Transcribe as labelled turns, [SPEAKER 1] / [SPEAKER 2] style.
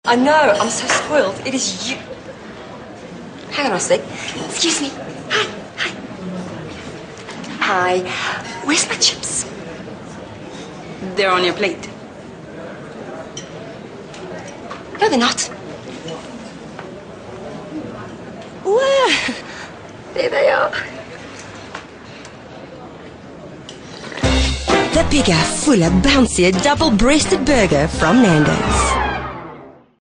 [SPEAKER 1] I know, I'm so spoiled. It is you. Hang on a sec. Excuse me. Hi. Hi. Where's my chips?
[SPEAKER 2] They're on your plate.
[SPEAKER 1] No, they're not. Where? There they are.
[SPEAKER 3] The bigger, fuller, bouncier, double-breasted burger from Nando's.